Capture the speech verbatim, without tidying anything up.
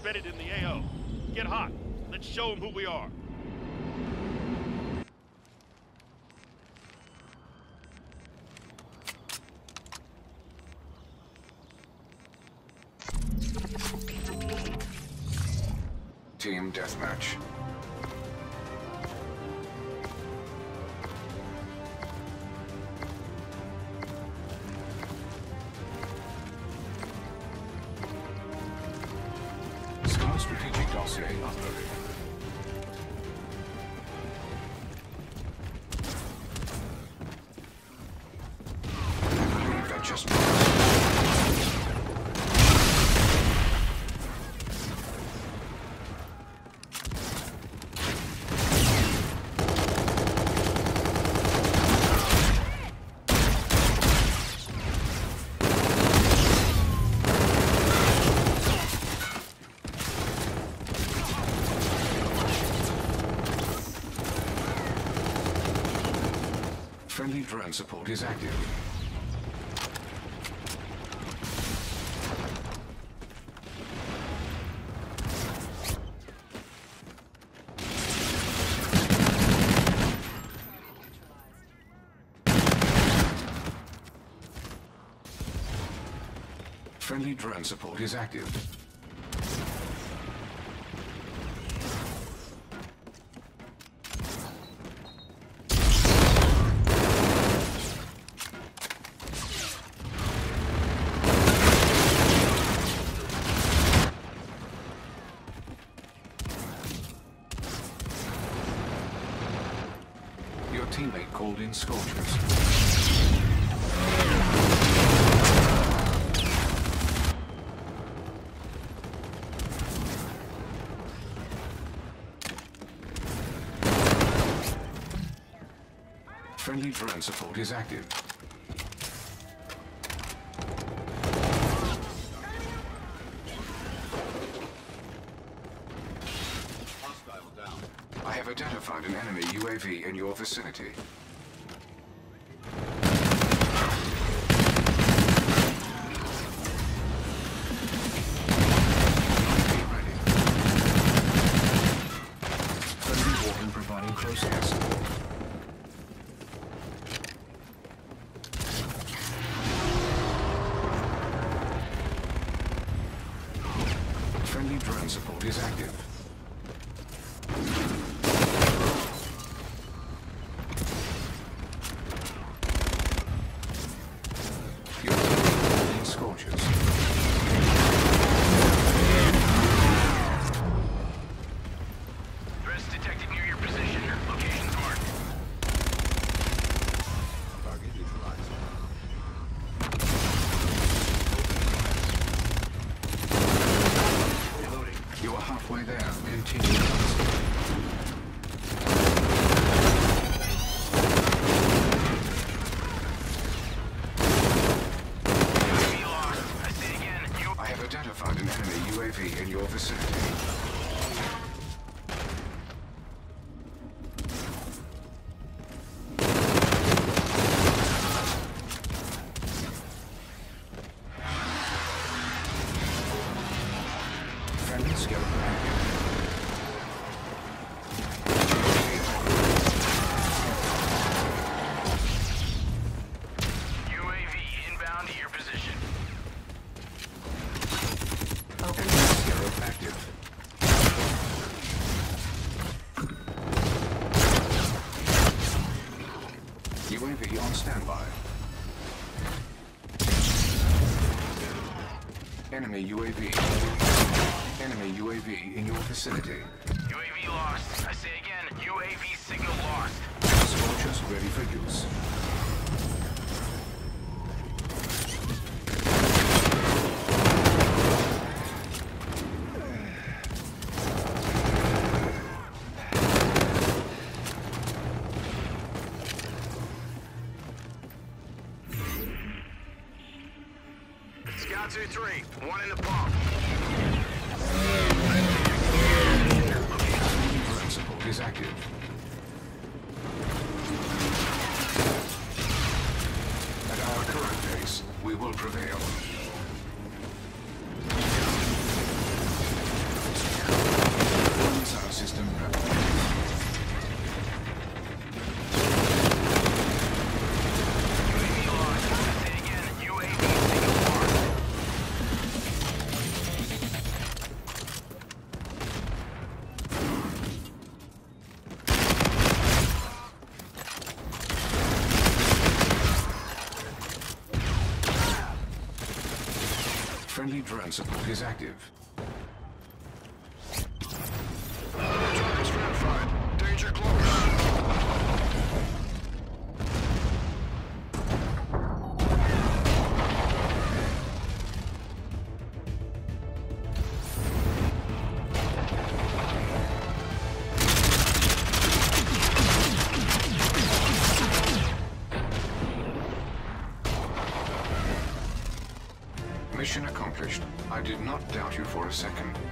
embedded in the A O. Get hot. Let's show them who we are. Team deathmatch. Start strategic dossier uploaded. I believe that just friendly drone support is active. Friendly drone support is active. Your teammate called in Scorchers. Friendly drone support is active. I have identified an enemy U A V in your vicinity. Be ready. Friendly Warden providing close air support. Friendly drone support is active. Your team Scorchers. Threats detected near your position. Location's marked. Target neutralized. Reloading. You are halfway there. Continue. I have identified an enemy U A V in your vicinity. Friendly skeleton active. U A V inbound to your position. Open zero active. U A V on standby. Enemy U A V. Enemy U A V in your vicinity. U A V lost. I say again, U A V signal lost. Scorchers ready for use. Scout two three, one in the pump. Drone support is active. At our current pace, we will prevail. support is active. Target's verified. Danger close. Mission accomplished. I did not doubt you for a second.